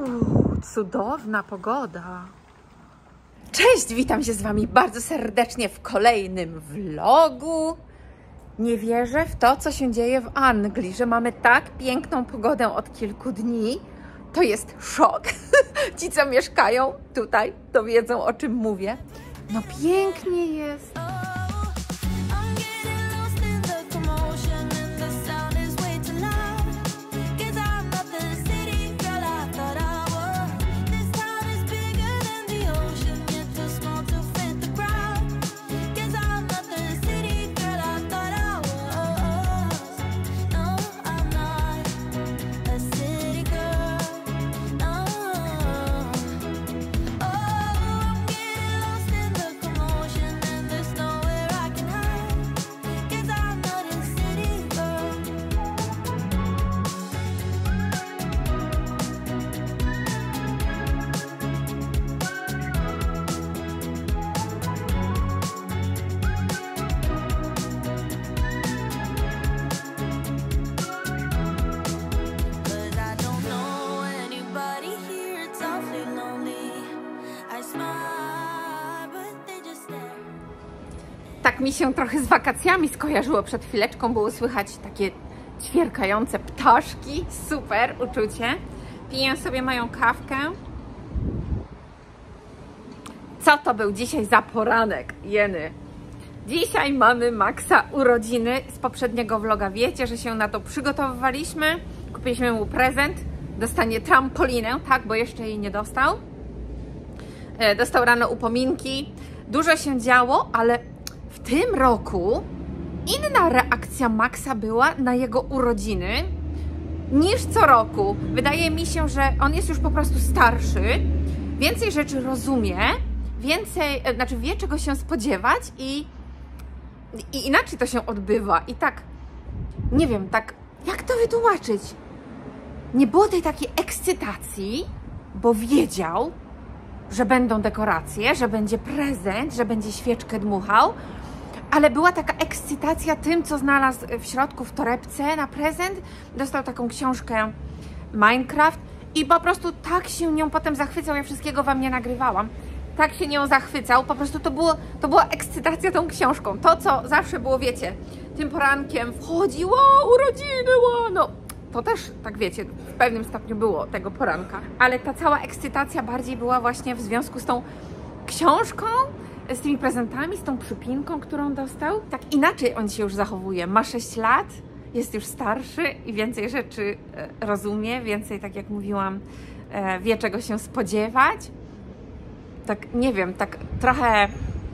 Cudowna pogoda. Cześć, witam się z Wami bardzo serdecznie w kolejnym vlogu. Nie wierzę w to, co się dzieje w Anglii, że mamy tak piękną pogodę od kilku dni. To jest szok. Ci, co mieszkają tutaj, to wiedzą, o czym mówię. No pięknie jest. Tak mi się trochę z wakacjami skojarzyło. Przed chwileczką było słychać takie ćwierkające ptaszki. Super uczucie. Piję sobie moją kawkę. Co to był dzisiaj za poranek, jeny? Dzisiaj mamy Maxa urodziny. Z poprzedniego vloga wiecie, że się na to przygotowywaliśmy. Kupiliśmy mu prezent. Dostanie trampolinę, tak, bo jeszcze jej nie dostał. Dostał rano upominki. Dużo się działo, ale w tym roku inna reakcja Maxa była na jego urodziny niż co roku. Wydaje mi się, że on jest już po prostu starszy, więcej rzeczy rozumie, wie, czego się spodziewać i inaczej to się odbywa. I tak, nie wiem, tak, jak to wytłumaczyć? Nie było tej takiej ekscytacji, bo wiedział, że będą dekoracje, że będzie prezent, że będzie świeczkę dmuchał, ale była taka ekscytacja tym, co znalazł w środku w torebce na prezent. Dostał taką książkę Minecraft i po prostu tak się nią potem zachwycał. Ja wszystkiego Wam nie nagrywałam. Tak się nią zachwycał, po prostu to była ekscytacja tą książką. To, co zawsze było, wiecie, tym porankiem wchodzi, wow, urodziny, wow, no. To też, tak wiecie, w pewnym stopniu było tego poranka. Ale ta cała ekscytacja bardziej była właśnie w związku z tą książką, z tymi prezentami, z tą przypinką, którą dostał. Tak inaczej on się już zachowuje. Ma 6 lat, jest już starszy i więcej rzeczy rozumie, więcej, tak jak mówiłam, wie, czego się spodziewać. Tak, nie wiem, tak trochę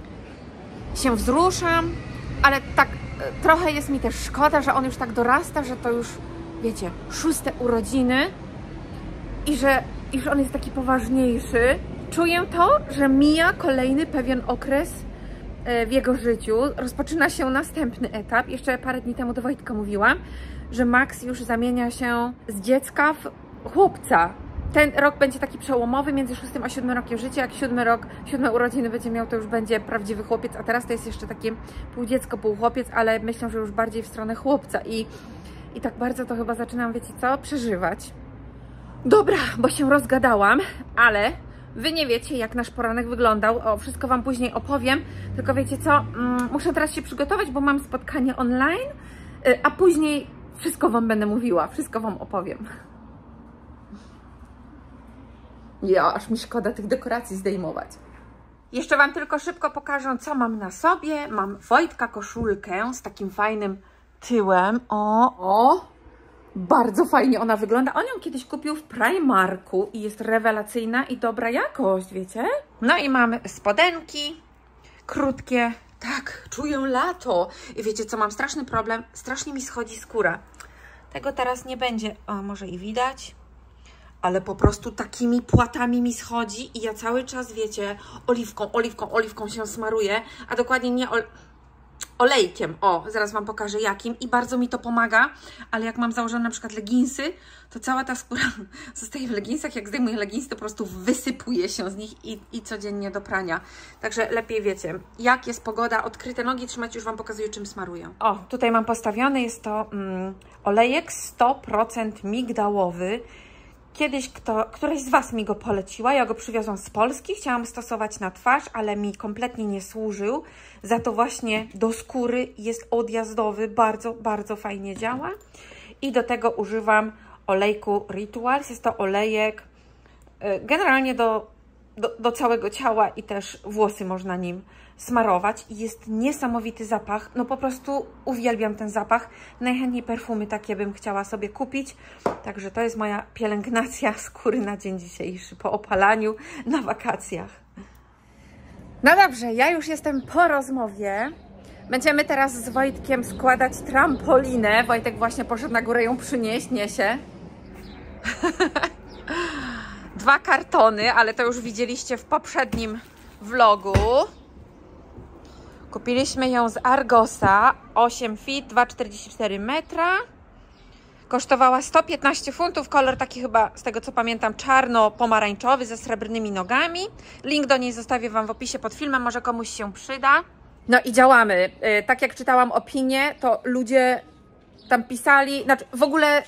się wzruszam, ale tak trochę jest mi też szkoda, że on już tak dorasta, że to już, wiecie, 6. urodziny i że już on jest taki poważniejszy. Czuję to, że mija kolejny pewien okres w jego życiu. Rozpoczyna się następny etap. Jeszcze parę dni temu do Wojtka mówiłam, że Max już zamienia się z dziecka w chłopca. Ten rok będzie taki przełomowy między 6. a 7. rokiem życia. Jak 7 urodziny będzie miał, to już będzie prawdziwy chłopiec, a teraz to jest jeszcze takie pół dziecko, pół chłopiec, ale myślę, że już bardziej w stronę chłopca i tak bardzo to chyba zaczynam, wiecie co, przeżywać. Dobra, bo się rozgadałam, ale Wy nie wiecie, jak nasz poranek wyglądał. O, wszystko Wam później opowiem. Tylko wiecie co, muszę teraz się przygotować, bo mam spotkanie online, a później wszystko Wam będę mówiła, wszystko Wam opowiem. Ja, aż mi szkoda tych dekoracji zdejmować. Jeszcze Wam tylko szybko pokażę, co mam na sobie. Mam Wojtka koszulkę z takim fajnym tyłem. O! Bardzo fajnie ona wygląda. On ją kiedyś kupił w Primarku i jest rewelacyjna i dobra jakość, wiecie? No i mamy spodenki krótkie. Tak, czuję lato. I wiecie co, mam straszny problem. Strasznie mi schodzi skóra. Tego teraz nie będzie. O, może i widać. Ale po prostu takimi płatami mi schodzi i ja cały czas, wiecie, oliwką się smaruję, a dokładnie nie olejkiem. O, zaraz Wam pokażę jakim i bardzo mi to pomaga, ale jak mam założone na przykład leginsy, to cała ta skóra zostaje w leginsach. Jak zdejmuję leginsy, to po prostu wysypuje się z nich i codziennie do prania. Także lepiej wiecie, jak jest pogoda, odkryte nogi trzymać, już Wam pokazuję, czym smaruję. O, tutaj mam postawiony, jest to olejek 100% migdałowy Kiedyś któraś z Was mi go poleciła, ja go przywiozłam z Polski, chciałam stosować na twarz, ale mi kompletnie nie służył. Za to właśnie do skóry jest odjazdowy, bardzo, bardzo fajnie działa. I do tego używam olejku Rituals. Jest to olejek generalnie do całego ciała i też włosy można nim smarować. I jest niesamowity zapach. No po prostu uwielbiam ten zapach. Najchętniej perfumy takie bym chciała sobie kupić. Także to jest moja pielęgnacja skóry na dzień dzisiejszy, po opalaniu na wakacjach. No dobrze, ja już jestem po rozmowie. Będziemy teraz z Wojtkiem składać trampolinę. Wojtek właśnie poszedł na górę ją przynieść, niesie. 2 kartony, ale to już widzieliście w poprzednim vlogu. Kupiliśmy ją z Argosa, 8 feet, 2,44 metra. Kosztowała 115 funtów, kolor taki chyba, z tego co pamiętam, czarno-pomarańczowy ze srebrnymi nogami. Link do niej zostawię Wam w opisie pod filmem, może komuś się przyda. No i działamy. Tak jak czytałam opinię, to ludzie tam pisali, znaczy w ogóle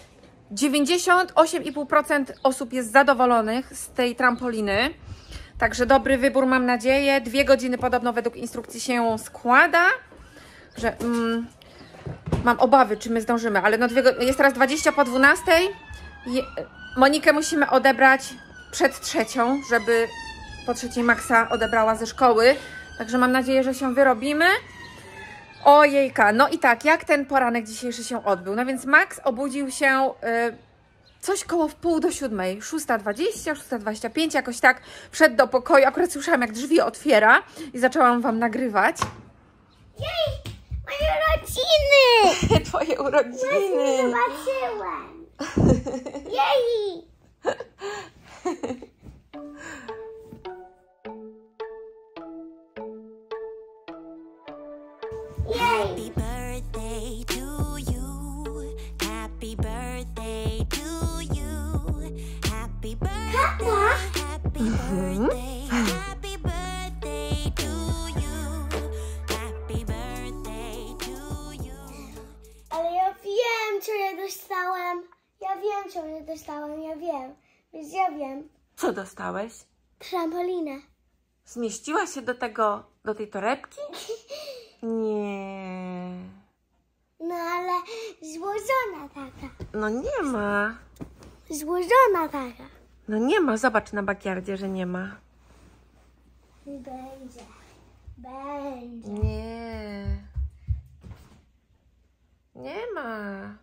98,5% osób jest zadowolonych z tej trampoliny. Także dobry wybór, mam nadzieję. 2 godziny podobno według instrukcji się ją składa. Że, mam obawy, czy my zdążymy, ale no jest teraz 20 po 12. Monikę musimy odebrać przed 3, żeby po 3 Maxa odebrała ze szkoły. Także mam nadzieję, że się wyrobimy. Ojejka, no i tak, jak ten poranek dzisiejszy się odbył? No więc Max obudził się coś koło wpół do 7, 6:20, 6:25, jakoś tak wszedł do pokoju. Akurat słyszałam, jak drzwi otwiera i zaczęłam Wam nagrywać. Jej, moje urodziny! Twoje urodziny! Zobaczyłem! Jej! Happy birthday to you. Happy birthday to you. Happy birthday. Happy birthday. Happy birthday to you. Happy birthday to you. Ale ja wiem, co ja dostałem. Ja wiem, co ja dostałem, ja wiem. Więc ja wiem. Co dostałeś? Trampolinę. Zmieściła się do tej torebki? Nie. No ale złożona taka. No nie ma. Złożona taka. No nie ma. Zobacz na bakiardzie, że nie ma. Będzie. Będzie. Nie. Nie ma.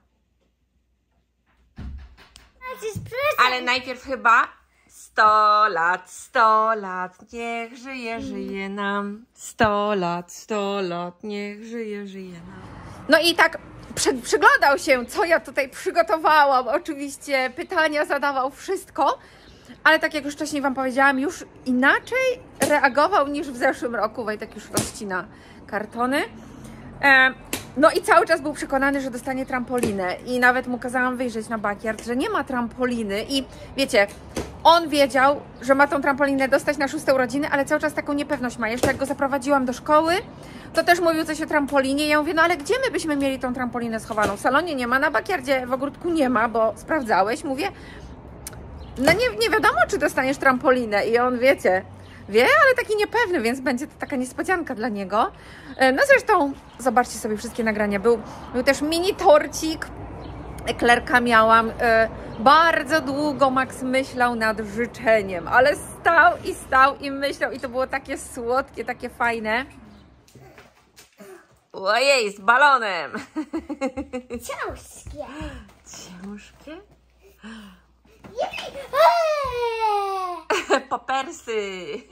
Ale najpierw chyba 100 lat, 100 lat, niech żyje, żyje nam. 100 lat, niech żyje, żyje nam. No i tak przyglądał się, co ja tutaj przygotowałam. Oczywiście pytania zadawał, wszystko. Ale tak jak już wcześniej Wam powiedziałam, już inaczej reagował niż w zeszłym roku. Wojtek już rozcina kartony. No i cały czas był przekonany, że dostanie trampolinę. I nawet mu kazałam wyjrzeć na backyard, że nie ma trampoliny. I wiecie, on wiedział, że ma tą trampolinę dostać na 6. urodziny, ale cały czas taką niepewność ma. Jeszcze jak go zaprowadziłam do szkoły, to też mówił coś o trampolinie. I ja mówię, no ale gdzie my byśmy mieli tą trampolinę schowaną? W salonie nie ma, na backyardzie w ogródku nie ma, bo sprawdzałeś. Mówię, no nie wiadomo, czy dostaniesz trampolinę. I on, wiecie, wie, ale taki niepewny, więc będzie to taka niespodzianka dla niego. No zresztą, zobaczcie sobie wszystkie nagrania. Był też mini torcik. Eklerka miałam. Bardzo długo Max myślał nad życzeniem, ale stał i myślał i to było takie słodkie, takie fajne. Ojej, z balonem. Ciężkie. Ciężkie? Jej! Popersy. Jej!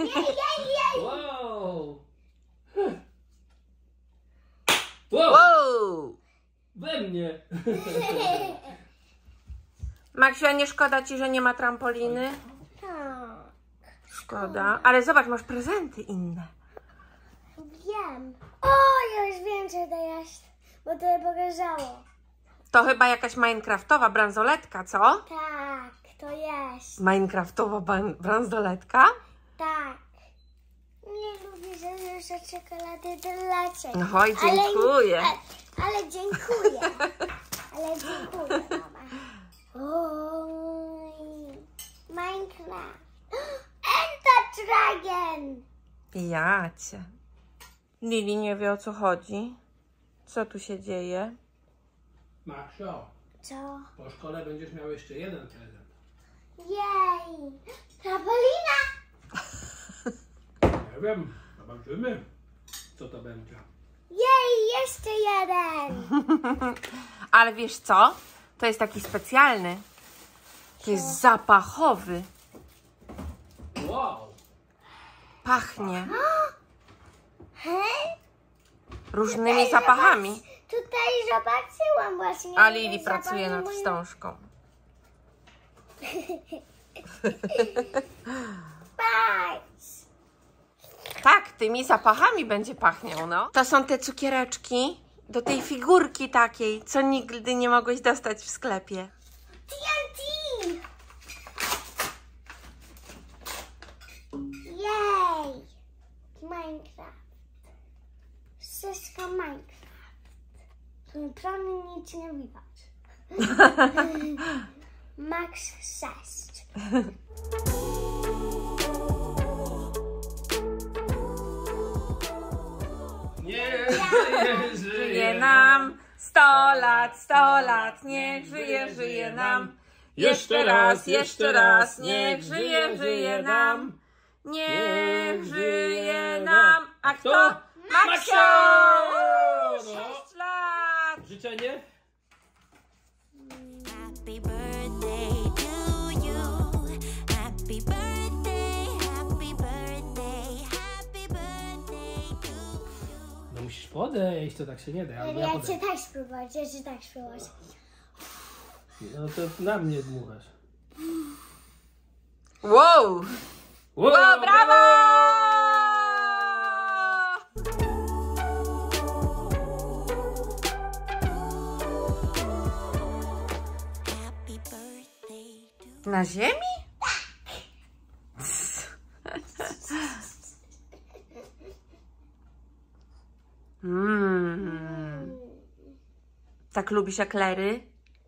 Wow! Wow! We mnie! Maksiu, a nie szkoda Ci, że nie ma trampoliny? Tak. Szkoda. Ale zobacz, masz prezenty inne. Wiem. O, ja już wiem, co to jest, bo to je pokazało. To chyba jakaś minecraftowa bransoletka, co? Tak, to jest. Minecraftowa bransoletka? Tak. Nie lubię za czekolady dla Ciebie. No oj, dziękuję. Ale dziękuję. Ale dziękuję, mama. Oj. Minecraft. Ender Dragon. Ja cię. Lili nie wie, o co chodzi. Co tu się dzieje? Maksio, Co? po szkole będziesz miał jeszcze jeden prezent. Jej. Trampolina. Nie wiem, zobaczymy, co to będzie. Jej, jeszcze jeden. Ale wiesz co? To jest taki specjalny. To jest zapachowy. Wow! Pachnie Hej? różnymi zapachami. Tutaj zobaczyłam właśnie. A Lili pracuje nad wstążką. Patrz. Tak, tymi zapachami będzie pachniał, no. To są te cukiereczki do tej figurki takiej, co nigdy nie mogłeś dostać w sklepie. TNT. Jej. Minecraft. Wszystko Minecraft. Prawie nic nie widać. Max 6. Nie Żyje nam 100 lat, niech żyje, żyje nam. Jeszcze raz, niech żyje, żyje nam. Niech żyje nam. A kto? Maksio! No. 6 lat! Życzenie? Happy birthday to you. Happy birthday, happy birthday, happy birthday to you. No musisz podejść, to tak się nie da. Albo ja Ja podejdę. cię tak spróbować, ja cię tak spróbować. No to na mnie dmuchasz. Wow! Wow, O, brawo! Happy birthday to Na ziemi? Tak lubisz eklery?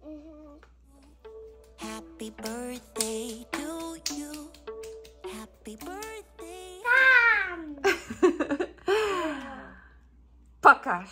Happy birthday to you. Happy birthday. Tam! Pokaż.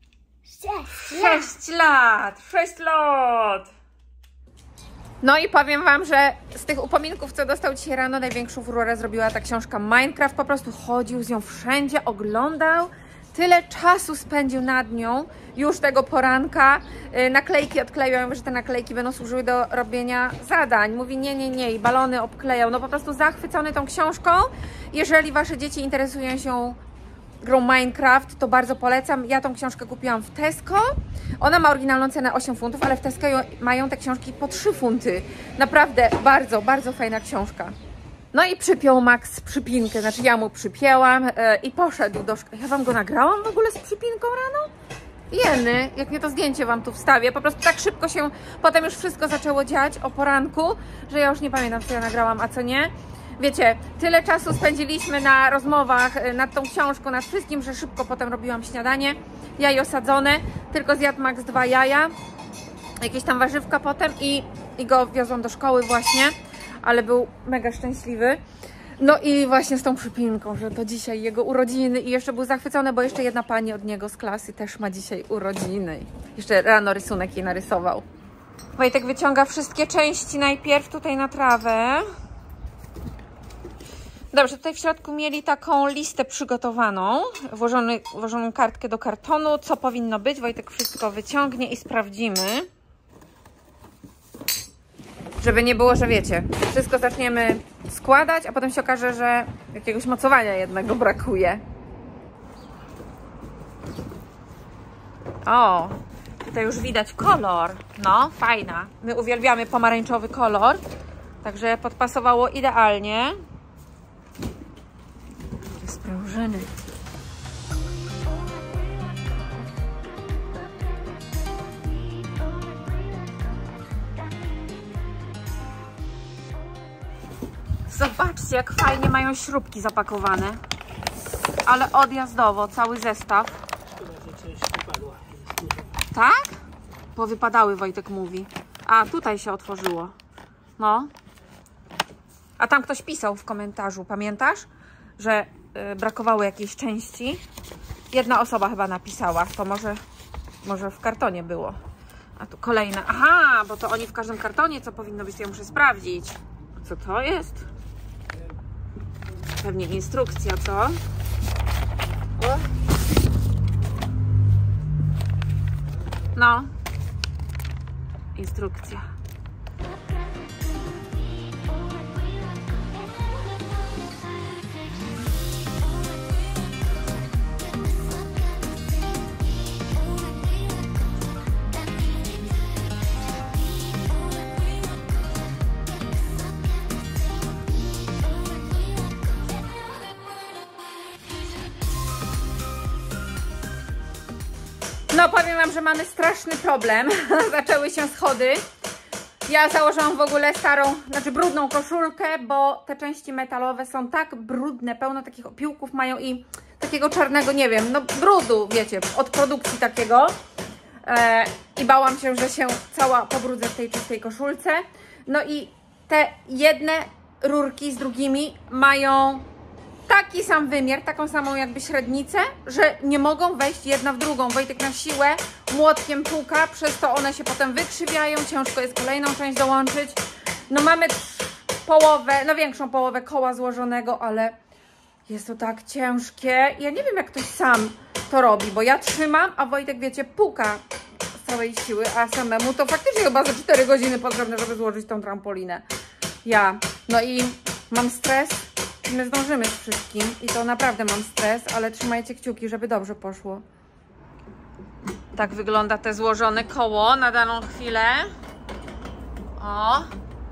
6 lat! 6 lat! No i powiem wam, że z tych upominków, co dostał dzisiaj rano, największą furorę zrobiła ta książka Minecraft. Po prostu chodził z nią wszędzie, oglądał. Tyle czasu spędził nad nią już tego poranka. Naklejki odklejał, że te naklejki będą służyły do robienia zadań. Mówi nie i balony obklejał. No po prostu zachwycony tą książką. Jeżeli wasze dzieci interesują się grą Minecraft, to bardzo polecam. Ja tą książkę kupiłam w Tesco. Ona ma oryginalną cenę 8 funtów, ale w Tesco mają te książki po 3 funty. Naprawdę bardzo fajna książka. No i przypiął Max przypinkę, znaczy ja mu przypięłam i poszedł do szkoły. Ja wam go nagrałam w ogóle z przypinką rano? Jeny, jak nie to zdjęcie wam tu wstawię. Po prostu tak szybko się potem już wszystko zaczęło dziać o poranku, że ja już nie pamiętam, co ja nagrałam, a co nie. Wiecie, tyle czasu spędziliśmy na rozmowach nad tą książką, nad wszystkim, że szybko potem robiłam śniadanie. Jajo sadzone, tylko zjadł Max 2 jaja, jakieś tam warzywka potem i go wiozłam do szkoły właśnie, ale był mega szczęśliwy. No i właśnie z tą przypinką, że to dzisiaj jego urodziny i jeszcze był zachwycony, bo jeszcze jedna pani od niego z klasy też ma dzisiaj urodziny. Jeszcze rano rysunek jej narysował. Wojtek wyciąga wszystkie części najpierw tutaj na trawę. Dobrze, tutaj w środku mieli taką listę przygotowaną, włożoną kartkę do kartonu, co powinno być. Wojtek wszystko wyciągnie i sprawdzimy. Żeby nie było, że wiecie, wszystko zaczniemy składać, a potem się okaże, że jakiegoś mocowania jednego brakuje. O, tutaj już widać kolor. No, fajna. My uwielbiamy pomarańczowy kolor, także podpasowało idealnie. Sprężyny. Zobaczcie, jak fajnie mają śrubki zapakowane. Ale odjazdowo, cały zestaw. Tak? Bo wypadały, Wojtek mówi. A, tutaj się otworzyło. No. A tam ktoś pisał w komentarzu, pamiętasz? Że brakowało jakiejś części. Jedna osoba chyba napisała, to może w kartonie było. A tu kolejne. Aha, bo to oni w każdym kartonie, co powinno być, to ja muszę sprawdzić. Co to jest? Pewnie instrukcja, co? O. No. Instrukcja. No powiem wam, że mamy straszny problem. Zaczęły się schody. Ja założyłam w ogóle starą, znaczy brudną koszulkę, bo te części metalowe są tak brudne, pełno takich opiłków mają i takiego czarnego, nie wiem, no brudu, wiecie, od produkcji takiego. I bałam się, że się cała pobrudzę w tej czystej koszulce. No i te jedne rurki z drugimi mają taki sam wymiar, taką samą jakby średnicę, że nie mogą wejść jedna w drugą. Wojtek na siłę młotkiem puka, przez to one się potem wykrzywiają, ciężko jest kolejną część dołączyć. No mamy połowę, no większą połowę koła złożonego, ale jest to tak ciężkie. Ja nie wiem, jak ktoś sam to robi, bo ja trzymam, a Wojtek, wiecie, puka z całej siły, a samemu to faktycznie chyba za 4 godziny potrzebne, żeby złożyć tą trampolinę. No i mam stres. My zdążymy z wszystkim i to naprawdę mam stres, ale trzymajcie kciuki, żeby dobrze poszło. Tak wygląda te złożone koło na daną chwilę. O!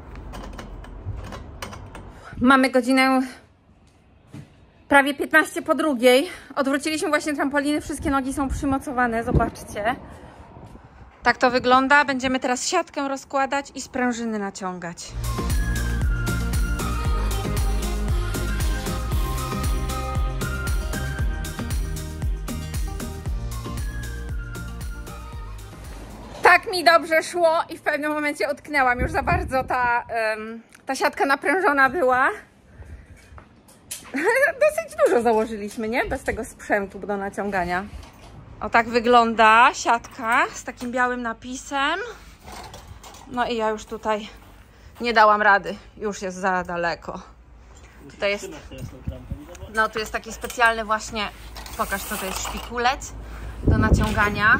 Mamy godzinę prawie 15 po 2. Odwróciliśmy właśnie trampoliny, wszystkie nogi są przymocowane, zobaczcie. Tak to wygląda. Będziemy teraz siatkę rozkładać i sprężyny naciągać. Tak mi dobrze szło i w pewnym momencie utknęłam. Już za bardzo ta siatka naprężona była. Dosyć dużo założyliśmy, nie? Bez tego sprzętu do naciągania. O, tak wygląda siatka z takim białym napisem. No i ja już tutaj nie dałam rady. Już jest za daleko. Tutaj jest... No, tu jest taki specjalny właśnie... Pokaż, co to jest, szpikulec do naciągania.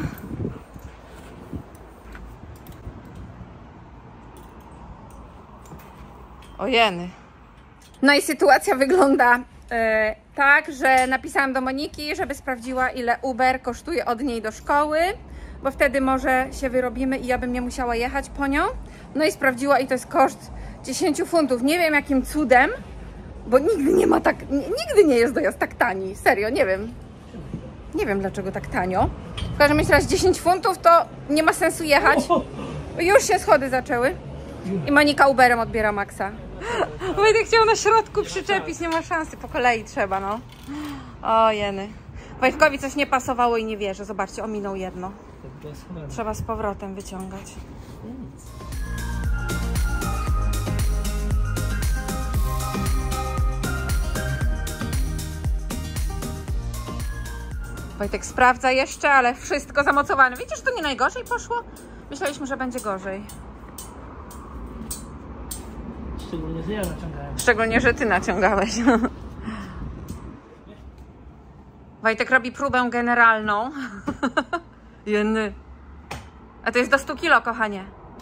Ojeny. No i sytuacja wygląda tak, że napisałam do Moniki, żeby sprawdziła, ile Uber kosztuje od niej do szkoły, bo wtedy może się wyrobimy i ja bym nie musiała jechać po nią. No i sprawdziła i to jest koszt 10 funtów. Nie wiem jakim cudem, bo nigdy nie ma tak, nigdy nie jest dojazd tak tani. Serio, nie wiem. Nie wiem dlaczego tak tanio. W każdym razie 10 funtów to nie ma sensu jechać. Już się schody zaczęły. I Monika Uberem odbiera Maxa. Wojtek chciał na środku przyczepić, nie ma szansy, po kolei trzeba, no. O jeny. Wojtkowi coś nie pasowało i nie wierzy. Zobaczcie, ominął jedno. Trzeba z powrotem wyciągać. Wojtek sprawdza jeszcze, ale wszystko zamocowane. Wiecie, że to nie najgorzej poszło? Myśleliśmy, że będzie gorzej. Szczególnie, że ja naciągałem. Szczególnie, że ty naciągałeś. Wojtek robi próbę generalną. Jeny. A to jest do 100 kilo, kochanie.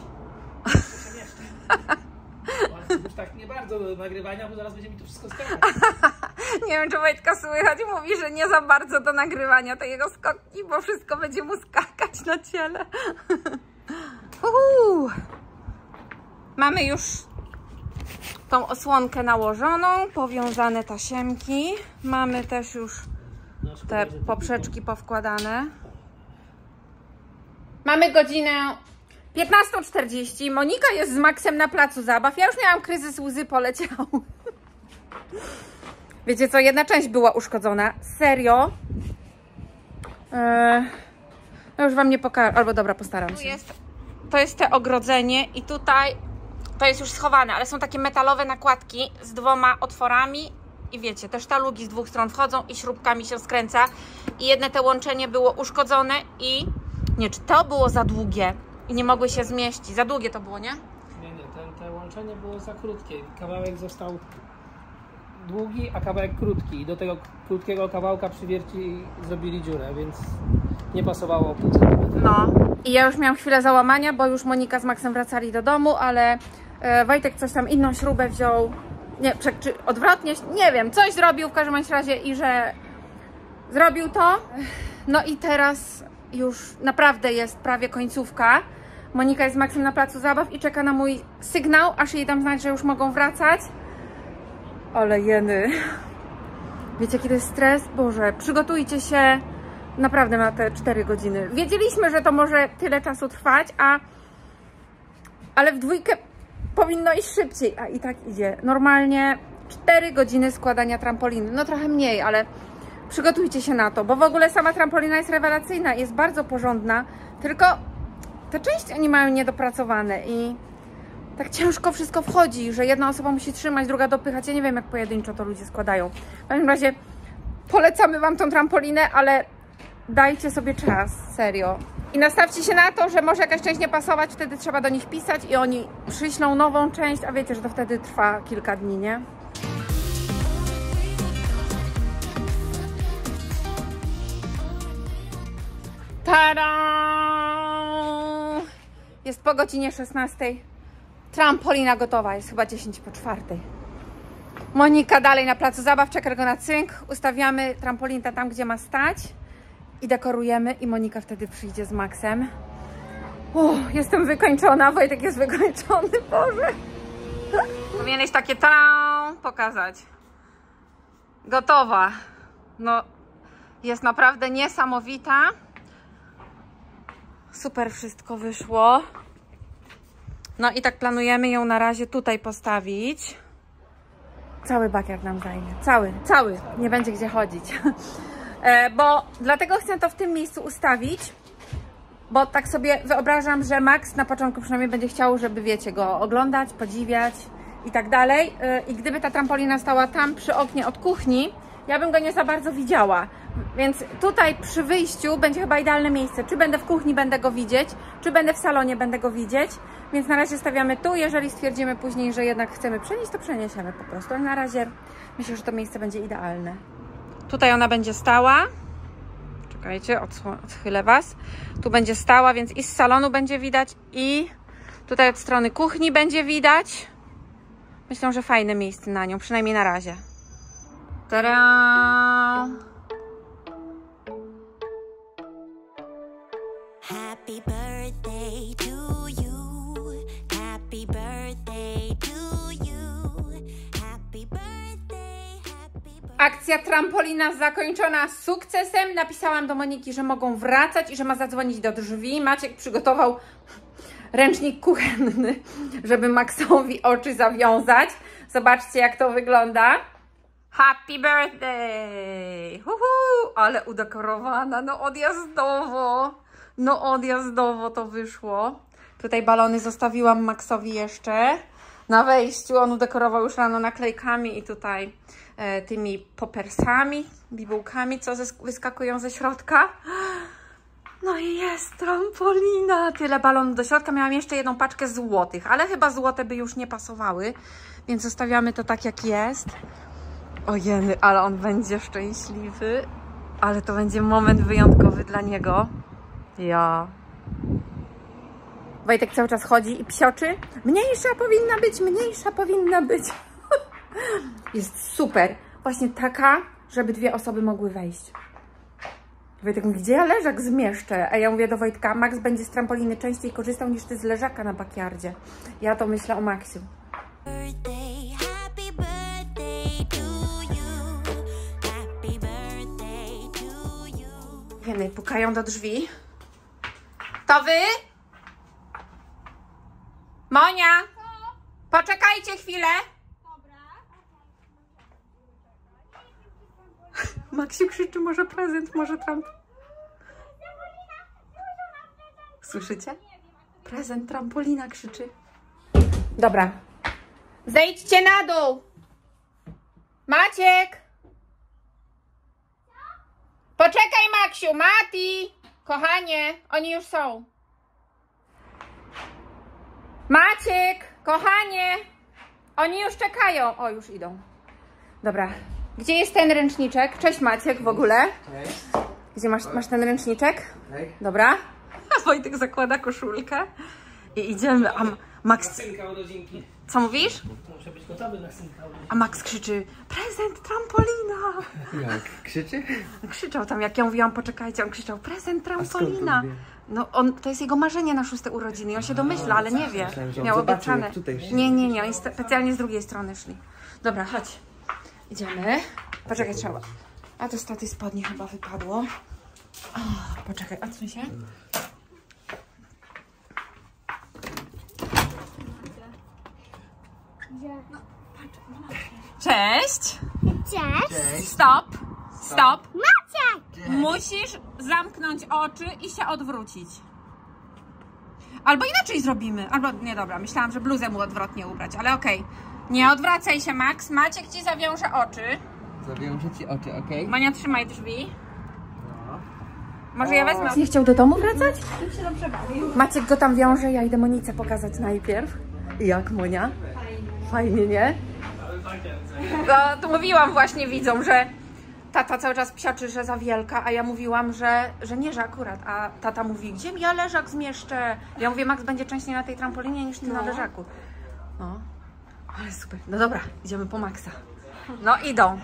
Tak nie bardzo do nagrywania, bo zaraz będzie mi to wszystko skakać. Nie wiem, czy Wojtka słychać. Mówi, że nie za bardzo do nagrywania te jego skoki, bo wszystko będzie mu skakać na ciele. Mamy już tą osłonkę nałożoną, powiązane tasiemki. Mamy też już te poprzeczki powkładane. Mamy godzinę 15:40. Monika jest z Maxem na placu zabaw. Ja już miałam kryzys, łzy poleciały. Wiecie co, jedna część była uszkodzona. Serio. No już wam nie pokażę. Albo dobra, postaram się. To jest te ogrodzenie i tutaj to jest już schowane, ale są takie metalowe nakładki z 2 otworami i wiecie, te sztalugi z 2 stron wchodzą i śrubkami się skręca i jedne te łączenie było uszkodzone i nie, czy to było za długie i nie mogły się zmieścić, za długie to było, nie? Nie, te łączenie było za krótkie. Kawałek został długi, a kawałek krótki. I do tego krótkiego kawałka przy wierci zrobili dziurę, więc nie pasowało o pół centymetra. No. I ja już miałam chwilę załamania, bo już Monika z Maxem wracali do domu, ale Wojtek coś tam, inną śrubę wziął, nie, czy odwrotnie, nie wiem, coś zrobił w każdym razie i że zrobił to. No i teraz już naprawdę jest prawie końcówka. Monika jest z Maxem na placu zabaw i czeka na mój sygnał, aż jej dam znać, że już mogą wracać. Ale jeny. Wiecie, jaki to jest stres? Boże, przygotujcie się naprawdę na te 4 godziny. Wiedzieliśmy, że to może tyle czasu trwać, ale w dwójkę powinno iść szybciej, a i tak idzie. Normalnie 4 godziny składania trampoliny. No trochę mniej, ale przygotujcie się na to, bo w ogóle sama trampolina jest rewelacyjna, jest bardzo porządna, tylko te części oni mają niedopracowane i tak ciężko wszystko wchodzi, że jedna osoba musi trzymać, druga dopychać. Ja nie wiem, jak pojedynczo to ludzie składają. W każdym razie polecamy Wam tą trampolinę, ale dajcie sobie czas, serio. I nastawcie się na to, że może jakaś część nie pasować, wtedy trzeba do nich pisać i oni przyślą nową część, a wiecie, że to wtedy trwa kilka dni, nie? Tada! Jest po godzinie 16. Trampolina gotowa, jest chyba 10:04. Monika dalej na placu zabaw, czeka go na cynk. Ustawiamy trampolinę tam, gdzie ma stać i dekorujemy i Monika wtedy przyjdzie z Maxem. Jestem wykończona, Wojtek jest wykończony, Boże. Powinieneś takie pokazać. Gotowa. No, jest naprawdę niesamowita. Super wszystko wyszło. No i tak planujemy ją na razie tutaj postawić. Cały bakier nam zajmie. Cały. Nie będzie gdzie chodzić. Bo dlatego chcę to w tym miejscu ustawić, bo tak sobie wyobrażam, że Max na początku przynajmniej będzie chciał, żeby wiecie, go oglądać, podziwiać i tak dalej. I gdyby ta trampolina stała tam przy oknie od kuchni, ja bym go nie za bardzo widziała. Więc tutaj przy wyjściu będzie chyba idealne miejsce. Czy będę w kuchni, będę go widzieć, czy będę w salonie, będę go widzieć. Więc na razie stawiamy tu. Jeżeli stwierdzimy później, że jednak chcemy przenieść, to przeniesiemy po prostu. Ale na razie myślę, że to miejsce będzie idealne. Tutaj ona będzie stała. Czekajcie, odchylę Was. Tu będzie stała, więc i z salonu będzie widać, i tutaj od strony kuchni będzie widać. Myślę, że fajne miejsce na nią, przynajmniej na razie. Tada! Happy birthday to you. Happy birthday to you. Happy birthday, happy birthday. Akcja trampolina zakończona sukcesem. Napisałam do Moniki, że mogą wracać i że ma zadzwonić do drzwi. Maciek przygotował ręcznik kuchenny, żeby Maxowi oczy zawiązać. Zobaczcie, jak to wygląda. Happy birthday! Ale udekorowana, no odjazdowo. No odjazdowo to wyszło. Tutaj balony zostawiłam Maxowi jeszcze na wejściu. On udekorował już rano naklejkami i tutaj tymi popersami, bibułkami, co wyskakują ze środka. No i jest trampolina. Tyle balonów do środka. Miałam jeszcze jedną paczkę złotych, ale chyba złote by już nie pasowały, więc zostawiamy to tak, jak jest. Ojeny, ale on będzie szczęśliwy. Ale to będzie moment wyjątkowy dla niego. Ja. Wojtek cały czas chodzi i psioczy. Mniejsza powinna być, mniejsza powinna być. Jest super. Właśnie taka, żeby 2 osoby mogły wejść. Wojtek mówi, gdzie ja leżak zmieszczę? A ja mówię do Wojtka, Max będzie z trampoliny częściej korzystał niż ty z leżaka na bakiardzie. Ja to myślę o Maxiu. Happy birthday to you. Happy birthday to you. Jeny, pukają do drzwi. To wy? Monia! Poczekajcie chwilę. Maksiu krzyczy, może prezent, może tramp. Słyszycie? Prezent, trampolina krzyczy. Dobra. Zejdźcie na dół. Maciek. Poczekaj, Maksiu. Mati. Kochanie, oni już są. Maciek, kochanie. Oni już czekają. O, już idą. Dobra. Gdzie jest ten ręczniczek? Cześć, Maciek, w ogóle. Cześć. Gdzie masz ten ręczniczek? Hej. Dobra. A Wojtek zakłada koszulkę. I idziemy. A Max... Synka urodzinki. Co mówisz? Muszę być gotowy na synka urodzinki. A Max krzyczy: prezent trampolina! Jak? Krzyczy? Krzyczał tam, jak ja mówiłam, poczekajcie, on krzyczał: prezent trampolina! on wie? No to jest jego marzenie na 6 urodziny i on się domyśla, ale nie wie. Myślałem, że on Miał zobaczył, obiecane. jak tutaj wszyscy Nie, oni specjalnie z drugiej strony szli. Dobra, chodź. Idziemy. Poczekaj, trzeba. A to z taty spodni chyba wypadło. O, poczekaj, odsuń się. Cześć! Cześć. Stop! Stop! Maciek! Musisz zamknąć oczy i się odwrócić. Albo inaczej zrobimy. Albo, nie dobra, myślałam, że bluzę mu odwrotnie ubrać, ale okej. Nie odwracaj się, Max. Maciek ci zawiąże oczy. Zawiążę ci oczy, okej? Monia, trzymaj drzwi. No. Może ja wezmę. Nie chciał do domu wracać? Maciek go tam wiąże, ja idę Monice pokazać najpierw. I jak, Monia? Fajnie, nie? No, to mówiłam właśnie widzom, że tata cały czas psioczy, że za wielka, a ja mówiłam, że nie, że akurat. A tata mówi: gdzie ja leżak zmieszczę? Ja mówię: Max będzie częściej na tej trampolinie niż ty na leżaku. No, ale super. No dobra, idziemy po Maxa. No idą.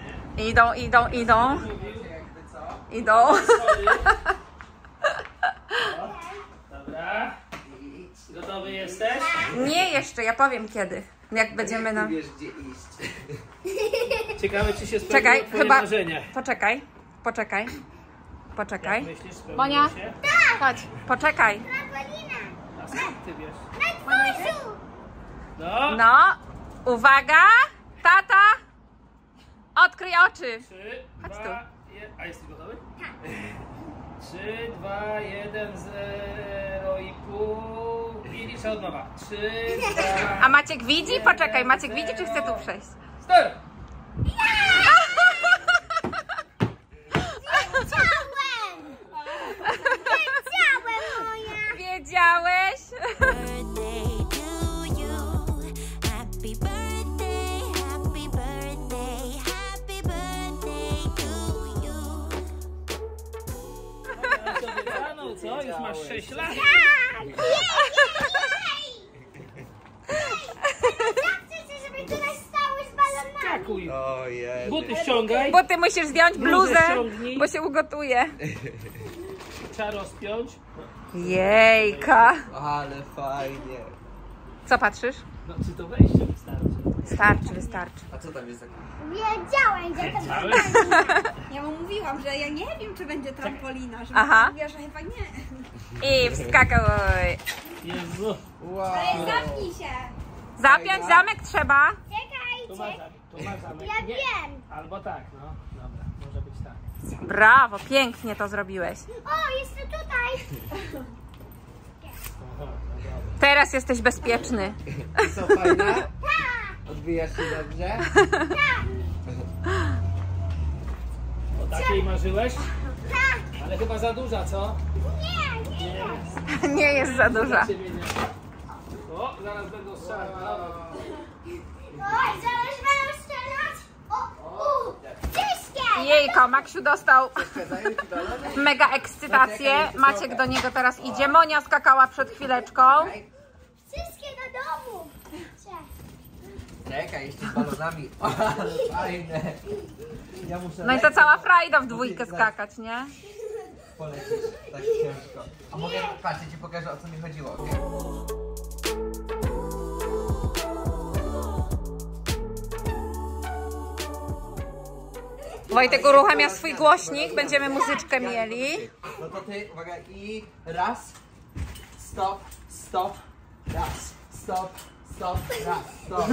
Dobra. Gotowy jesteś? Nie jeszcze, ja powiem kiedy. Jak będziemy na... Wiesz, gdzie iść. Ciekawe, czy się spełniło Czekaj, twoje chyba... marzenie. Poczekaj. Jak myślisz, spełniło Monia, się? chodź, poczekaj. A skąd ty wiesz? No. No, uwaga, tata, odkryj oczy. 3, Chodź 2, tu. 1. A jesteś gotowy? Tak. 3, 2, 1, 0 i pół. I liczę od nowa. 3, 2, A Maciek widzi? Poczekaj, Maciek widzi, czy chce tu przejść? start! Wiedziałeś? Birthday to you. Happy birthday, happy birthday, happy birthday to you. A to wygrano, co? Już masz 6 lat? Chcecie, żeby tutaj stały z balonami. Skakuj. Ojej. Buty ściągaj. Bo ty musisz zdjąć bluzę, ściągnij. bo się ugotuje. Trzeba rozpiąć. Jejka. Ale fajnie. Co patrzysz? No, czy to wejście wystarczy? Wystarczy. A co tam jest takie? Wiedziałem, że to Cały? Ja mu mówiłam, że ja nie wiem, czy będzie trampolina, że Aha. mówiła, że chyba nie. I wskakuj. Jezu. Wow. Zamknij się! Zapiąć zamek trzeba. Tu masz zamek. Tu masz zamek. Ja Nie. wiem. Albo tak, no. Dobra, może być tak. Brawo, pięknie to zrobiłeś. O, jestem tutaj. Teraz jesteś bezpieczny. Co, fajna? Odbijasz się dobrze? O takiej marzyłeś? Ale chyba za duża, co? Nie jest za duża. Ciebie nie. O, zaraz będą strzelać. Oj, zaraz będą strzelać. O, wszystkie. Jejko, Maksiu dostał Przeszkadzają ci balony? mega ekscytację. Maciek do niego teraz idzie. Monia skakała przed chwileczką. Wszystkie do domu. Czekaj, jeszcze z balonami. Ale fajne. Ja muszę No i to cała frajda w dwójkę skakać, nie? polecieć tak ciężko. A mogę, patrz, ja ci pokażę, o co mi chodziło. Okay? Wojtek uruchamia swój głośnik, będziemy muzyczkę mieli. No to ty, uwaga, i raz, stop, stop, raz, stop, stop, raz, stop.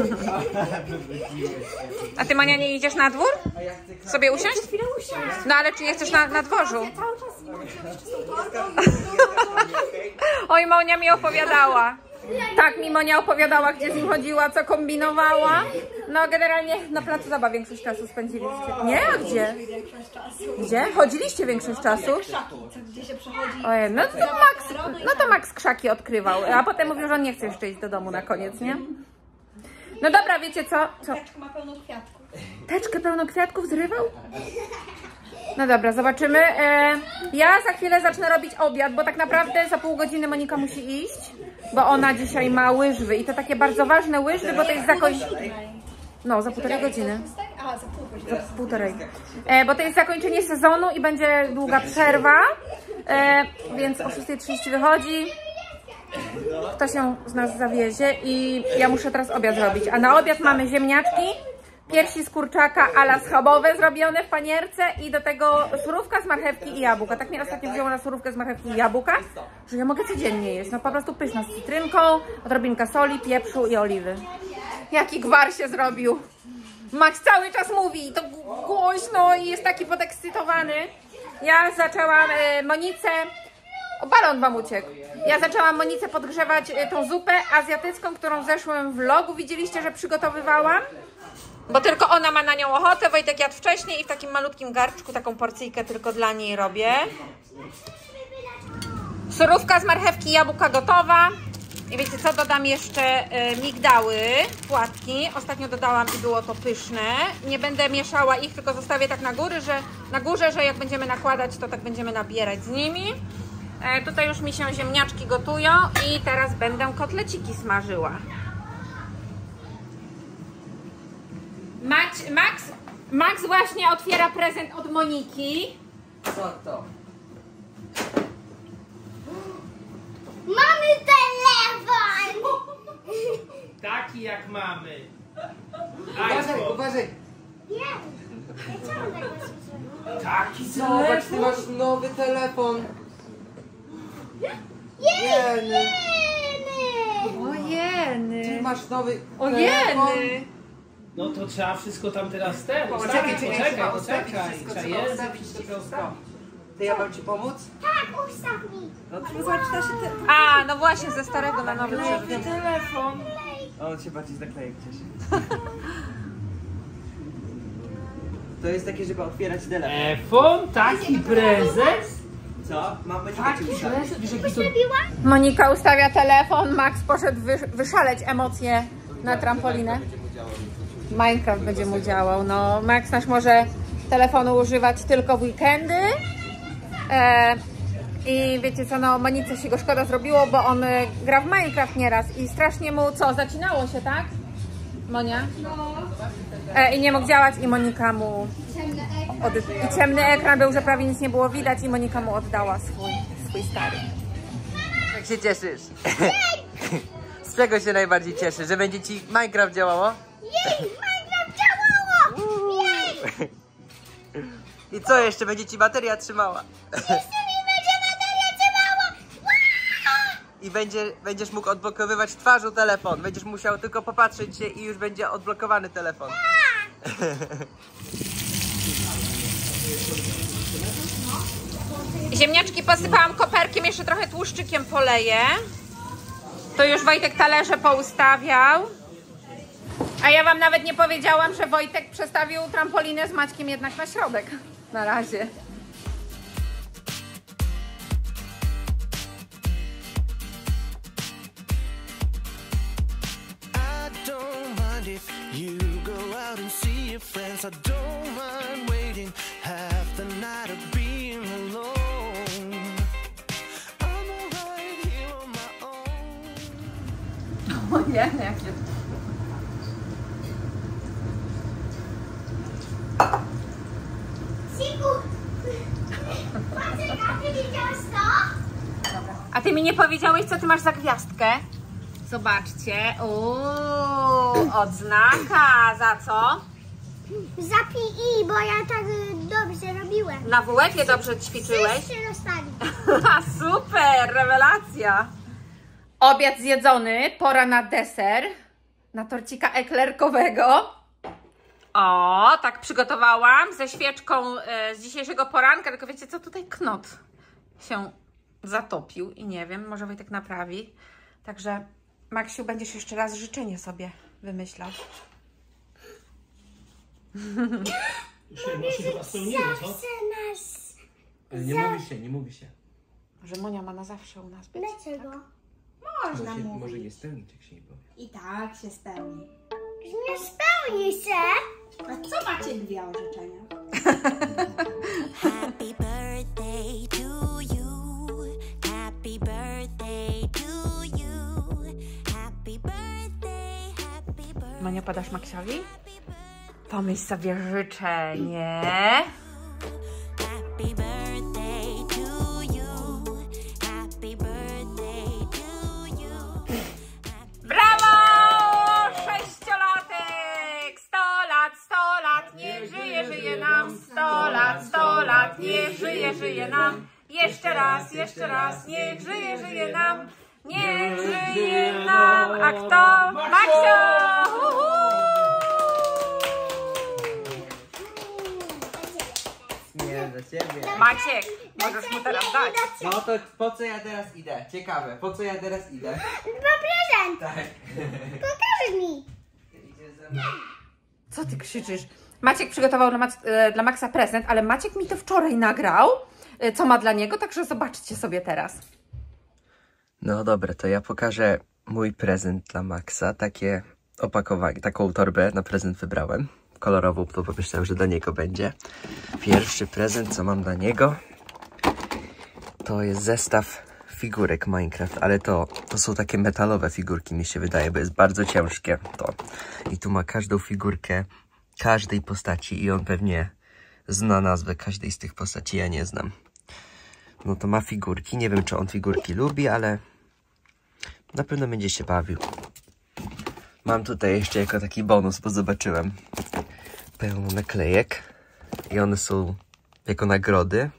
A ty, Monia, nie idziesz na dwór? A ja chcę Sobie usiąść? No ale czy nie chcesz na dworzu? Oj, Monia mi opowiadała. Tak mi Monia opowiadała, gdzie z nim chodziła, co kombinowała. No generalnie na placu zabaw większość czasu spędziliście. Nie? A gdzie? Gdzie? Chodziliście większość czasu? Gdzie się przechodzi. Ojej, no to Max krzaki odkrywał, a potem mówił, że on nie chce jeszcze iść do domu na koniec, nie? No dobra, wiecie co? Teczka ma pełno kwiatków. Teczkę pełno kwiatków zrywał? No dobra, zobaczymy. Ja za chwilę zacznę robić obiad, bo tak naprawdę za pół godziny Monika musi iść, bo ona dzisiaj ma łyżwy i to takie bardzo ważne łyżwy, bo to jest zakończenie. No, za półtorej godziny. A, za pół godziny. Za półtorej. Bo to jest zakończenie sezonu i będzie długa przerwa, więc o 6:30 wychodzi. Kto się z nas zawiezie i ja muszę teraz obiad zrobić. A na obiad mamy ziemniaczki, piersi z kurczaka a la schabowe zrobione w panierce i do tego surówka z marchewki i jabłka. Tak mnie ostatnio wzięło na surówkę z marchewki i jabłka, że ja mogę codziennie jeść. No po prostu pyszna, z cytrynką, odrobinka soli, pieprzu i oliwy. Jaki gwar się zrobił. Max cały czas mówi, to głośno i jest taki podekscytowany. Ja zaczęłam Monice... O, balon wam uciekł. Ja zaczęłam Monice podgrzewać tą zupę azjatycką, którą w zeszłym vlogu widzieliście, że przygotowywałam. Bo tylko ona ma na nią ochotę. Wojtek jadł wcześniej i w takim malutkim garczku taką porcyjkę tylko dla niej robię. Surówka z marchewki i jabłka gotowa. I wiecie co? Dodam jeszcze migdały, płatki. Ostatnio dodałam i było to pyszne. Nie będę mieszała ich, tylko zostawię tak na górze, że jak będziemy nakładać, to tak będziemy nabierać z nimi. Tutaj już mi się ziemniaczki gotują i teraz będę kotleciki smażyła. Max właśnie otwiera prezent od Moniki. Co to? Mamy telefon! Taki jak mamy. Uważaj, uważaj. Nie. Czemu tak myślisz? Taki Zobacz, ty masz nowy telefon. Jeny. Ojeny. Ty masz nowy Ojeny. No to trzeba wszystko tam teraz Poczekaj, poczekaj. Wszystko Trzeba trzeba język, ustawić, wszystko wszystko trzeba ustawić. To ja mam ci pomóc? Tak, ustaw mi. No to Zobacz, da się te... A, no właśnie, ze starego na nowy przerzucił. telefon. on się bardziej z naklejek cieszy. To jest takie, żeby otwierać telefon. Telefon? Taki prezes? Co? Mam będzie Taki ci ustawić. prezes? Wiesz, jaki to... Monika ustawia telefon, Max poszedł wyszaleć emocje na trampolinę. Minecraft będzie mu działał. No, Max nasz może telefonu używać tylko w weekendy. I wiecie co, no Monice się go szkoda zrobiło, bo on gra w Minecraft nieraz i strasznie mu co, zacinało się, tak? Monia? No. I nie mógł działać i Monika mu... I ciemny ekran był, że prawie nic nie było widać i Monika mu oddała swój stary. Jak się cieszysz? Z czego się najbardziej cieszysz? Że będzie ci Minecraft działało? Jej, Minecraft działało! Jej! I co jeszcze? Będzie ci bateria trzymała? Jeszcze mi będzie bateria trzymała! I będziesz mógł odblokowywać twarzą telefon. Będziesz musiał tylko popatrzeć się i już będzie odblokowany telefon. Ziemniaczki posypałam koperkiem, jeszcze trochę tłuszczykiem poleję. To już Wojtek talerze poustawiał. A ja wam nawet nie powiedziałam, że Wojtek przestawił trampolinę z Maćkiem jednak na środek. Na razie. I don't mind if you go out and see your friends. I don't mind waiting half the night of being alone. I'm alright here on my own. O nie, jakie... Siku! Patrz, a ty widziałeś to? A ty mi nie powiedziałeś, co ty masz za gwiazdkę? Zobaczcie. Odznaka. Za co? Za PI, bo ja tak dobrze robiłem. Na WF-ie dobrze ćwiczyłeś? Wszyscy dostali. Super, rewelacja. Obiad zjedzony, pora na deser. Na torcika eklerkowego. O, tak przygotowałam ze świeczką z dzisiejszego poranka. Tylko wiecie co, tutaj knot się zatopił i nie wiem, może Wojtek naprawi. Także Maksiu, będziesz jeszcze raz życzenie sobie wymyślał. Już jedno się chyba spełniło, co? Zawsze nas... Nie mówi się. Może Monia ma na zawsze u nas być. Dlaczego? Można mówić. Może nie spełnić, jak się nie powie. I tak się spełni. Nie spełni się. A co Maciek wie o życzeniach? Happy birthday to you. Happy birthday to you. Happy birthday, happy birthday. Monia, podasz Maksiowi? Pomyśl sobie życzenie. Happy birthday to you. Happy birthday to you. Brawo! 6-latek! 100 lat, niech żyje, żyje nam. 100 lat, niech żyje, żyje nam. Jeszcze raz, niech żyje, żyje nam. Niech żyje nam. A kto? Maksio! Nie, dla ciebie. Maciek, możesz mu teraz dać. No to po co ja teraz idę? Ciekawe, po co ja teraz idę? Po prezent. Tak. Pokaż mi. Idziesz ze mną? Co ty krzyczysz? Maciek przygotował dla Maxa prezent, ale Maciek mi to wczoraj nagrał, co ma dla niego, także zobaczcie sobie teraz. No dobra, to ja pokażę mój prezent dla Maxa. Takie opakowanie, taką torbę na prezent wybrałem. Kolorową, to pomyślałem, że dla niego będzie. Pierwszy prezent, co mam dla niego, to jest zestaw figurek Minecraft, ale to są takie metalowe figurki, mi się wydaje, bo jest bardzo ciężkie to. I tu ma każdą figurkę, każdej postaci i on pewnie zna nazwę każdej z tych postaci, ja nie znam. No to ma figurki, nie wiem, czy on figurki lubi, ale na pewno będzie się bawił. Mam tutaj jeszcze jako taki bonus, bo zobaczyłem pełno naklejek i one są jako nagrody.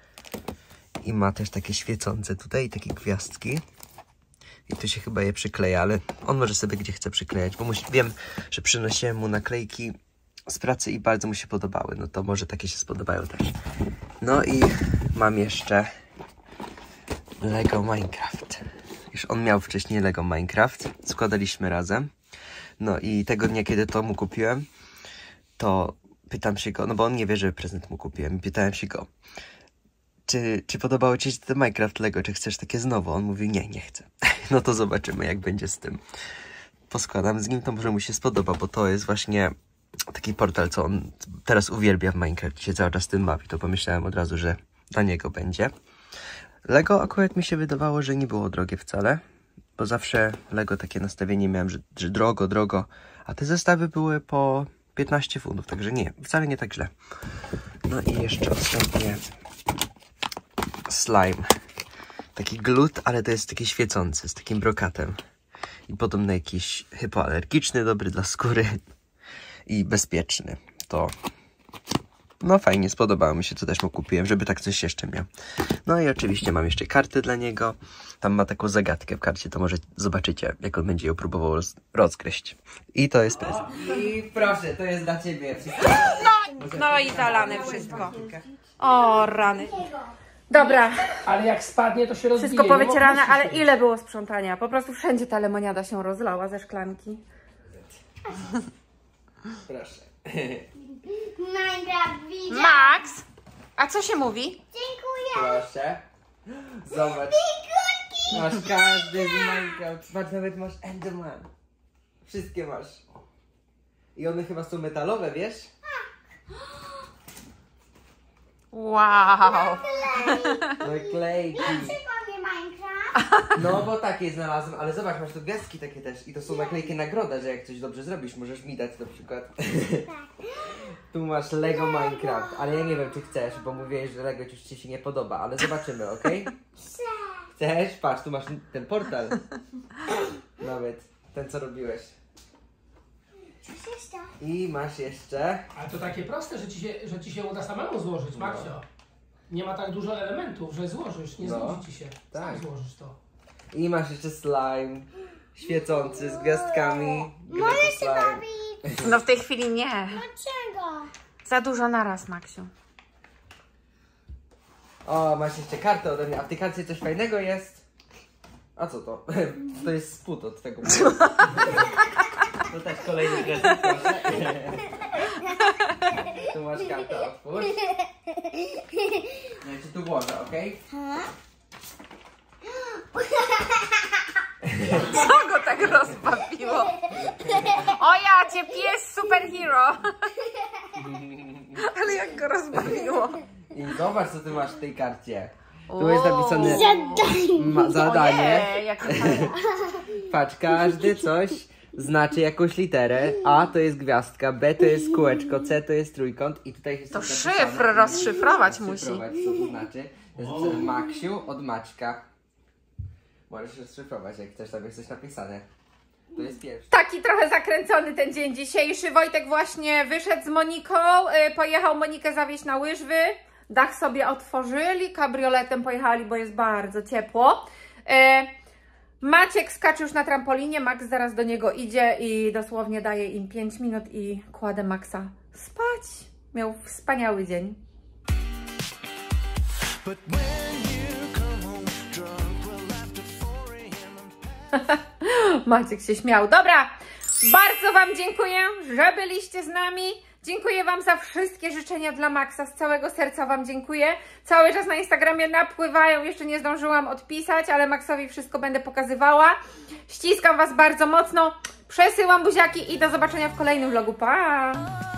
I ma też takie świecące tutaj, takie gwiazdki. I tu się chyba je przykleja, ale on może sobie gdzie chce przyklejać, bo wiem, że przynosiłem mu naklejki z pracy i bardzo mu się podobały. No to może takie się spodobają też. No i mam jeszcze Lego Minecraft. Już on miał wcześniej Lego Minecraft. Składaliśmy razem. No i tego dnia, kiedy to mu kupiłem, to pytam się go, no bo on nie wie, że prezent mu kupiłem. Pytałem się go, czy podobało ci się ten Minecraft Lego, czy chcesz takie znowu? On mówi, nie chcę. No to zobaczymy, jak będzie z tym. Poskładam z nim, to może mu się spodoba, bo to jest właśnie taki portal, co on teraz uwielbia w Minecraft, się cały czas tym bawi. To pomyślałem od razu, że dla niego będzie. Lego akurat mi się wydawało, że nie było drogie wcale, bo zawsze Lego takie nastawienie miałem, że drogo, a te zestawy były po 15 funtów, także nie, wcale nie tak źle. No i jeszcze ostatnie slime. Taki glut, ale to jest taki świecący, z takim brokatem. I podobno jakiś hypoalergiczny, dobry dla skóry i bezpieczny. To no fajnie, spodobało mi się, co też mu kupiłem, żeby tak coś jeszcze miał. No i oczywiście mam jeszcze kartę dla niego. Tam ma taką zagadkę w karcie, to może zobaczycie, jak on będzie ją próbował rozgryźć. I to jest prezent. I proszę, to jest dla ciebie wszystko. No i zalane wszystko. O, rany. Dobra, Ale jak spadnie, to się rozbije. wszystko nie powycierane, mogę ale myśleć. ile było sprzątania? Po prostu wszędzie ta lemoniada się rozlała ze szklanki. Proszę. Minecraft widzę. Max, a co się mówi? Dziękuję. Proszę. Zobacz. Masz każdy z Minecraft. Patrz, nawet masz Enderman. Wszystkie masz. I one chyba są metalowe, wiesz? Wow. Naklejki. Dlaczego nie Minecraft? No bo takie znalazłem, ale zobacz, masz tu gwiazdki takie też. I to są naklejki nagroda, że jak coś dobrze zrobisz, możesz mi dać na przykład. Tu masz Lego Minecraft, ale ja nie wiem, czy chcesz, bo mówiłeś, że Lego już ci się nie podoba, ale zobaczymy, okej? Chcesz? Patrz, tu masz ten portal. Nawet ten, co robiłeś. Coś jeszcze? I masz jeszcze... Ale to takie proste, że ci się uda samemu złożyć, Maksio. Nie ma tak dużo elementów, że złożysz, nie No. złoży ci się. Tak. Sam złożysz to. I masz jeszcze slime. Świecący, z gwiazdkami. Mogę się Slime. bawić. No w tej chwili nie. Dlaczego? Za dużo naraz, Maksiu. O, masz jeszcze kartę ode mnie. A w tej karcie coś fajnego jest? A co to? To jest spód od tego. To też kolejny prezent, proszę. Tu masz kartę, otwórz. Ja ci tu włożę, okej? Co go tak rozbawiło? O ja cię, pies superhero! Ale jak go rozbawiło. I zobacz, co ty masz w tej karcie. Tu jest napisane zadanie. Ojej, jakie fajne. Patrz, każdy coś znaczy jakąś literę. A to jest gwiazdka, B to jest kółeczko, C to jest trójkąt i tutaj jest To coś szyfr napisane. rozszyfrować musi. Rozszyfrować, co to znaczy. To jest napisane Maksiu od Maćka. Możesz rozszyfrować, jak chcesz, tam jest coś napisane. To jest pierwszy. Taki trochę zakręcony ten dzień dzisiejszy. Wojtek właśnie wyszedł z Moniką, pojechał Monikę zawieźć na łyżwy. Dach sobie otworzyli, kabrioletem pojechali, bo jest bardzo ciepło. Maciek skacze już na trampolinie, Max zaraz do niego idzie i dosłownie daje im 5 minut i kładę Maxa spać. Miał wspaniały dzień. But when you come home drunk, well after 4 a.m. Maciek się śmiał. Dobra, bardzo Wam dziękuję, że byliście z nami. Dziękuję Wam za wszystkie życzenia dla Maxa. Z całego serca Wam dziękuję. Cały czas na Instagramie napływają. Jeszcze nie zdążyłam odpisać, ale Maxowi wszystko będę pokazywała. Ściskam Was bardzo mocno. Przesyłam buziaki i do zobaczenia w kolejnym vlogu. Pa!